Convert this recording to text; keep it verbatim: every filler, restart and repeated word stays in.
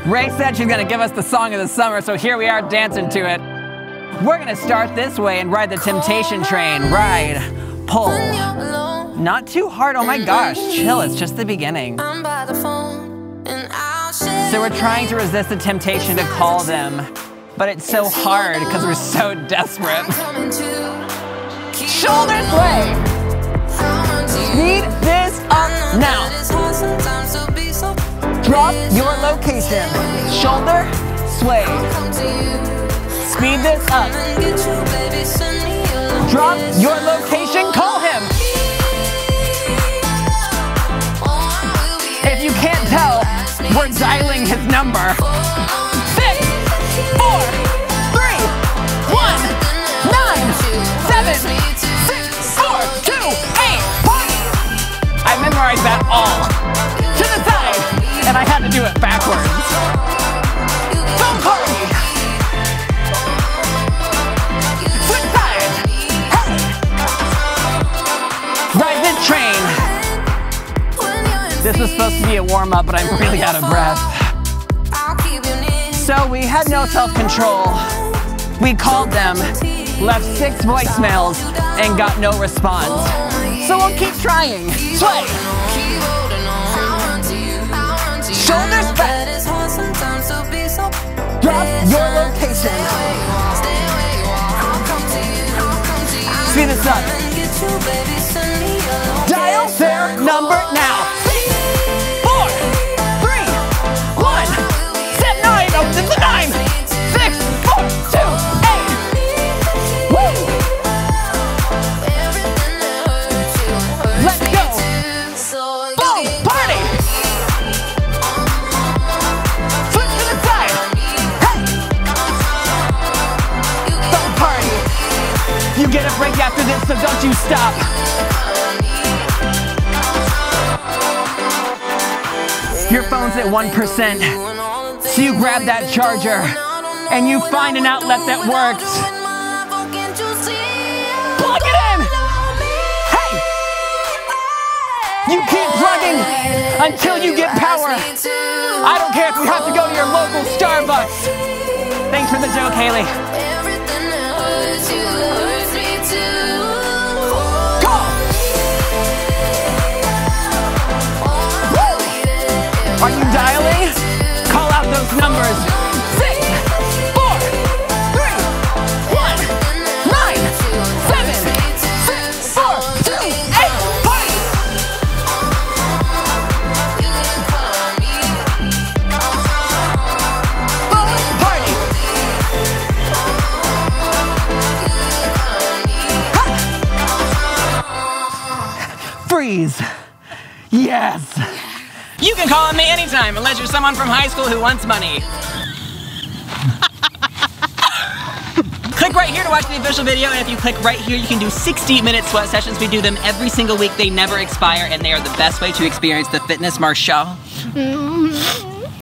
Ray said she's gonna give us the song of the summer, so here we are dancing to it. We're gonna start this way and ride the temptation train. Ride, pull. Not too hard, oh my gosh, chill, it's just the beginning. So we're trying to resist the temptation to call them, but it's so hard because we're so desperate. Shoulders way. Speed this up now. Drop your location. Shoulder sway. Speed this up. Drop your location. Call him. If you can't tell, we're dialing his number. Six, four, three, one, nine, seven, six, four, two, eight, one. I memorized that all. To the side, and I had to do it backwards. Don't party. Switch side. Hey. Ride this train. This was supposed to be a warm-up, but I'm really out of breath. So we had no self-control. We called them, left six voicemails, and got no response. So we'll keep trying. Sway. Shoulders back. Drop your location. Speed this up. Dial their number now. Four, three, one. Set nine. Oh, this is nine. Six, four, two, eight. Woo! Let's go. Boom, party. Switch to the side. Hey. Boom, party. You get a break after this, so don't you stop. Your phone's at one percent, so you grab that charger and you find an outlet that works. Plug it in! Hey! You keep plugging until you get power. I don't care if you have to go to your local Starbucks. Thanks for the joke, Haley. Are you dialing? Call out those numbers. Six, four, three, one, nine, seven, six, four, two, eight, party! Boom, party! Ha. Freeze. Yes. You can call on me anytime, unless you're someone from high school who wants money. Click right here to watch the official video, and if you click right here, you can do sixty minute sweat sessions. We do them every single week. They never expire, and they are the best way to experience the Fitness Marshall.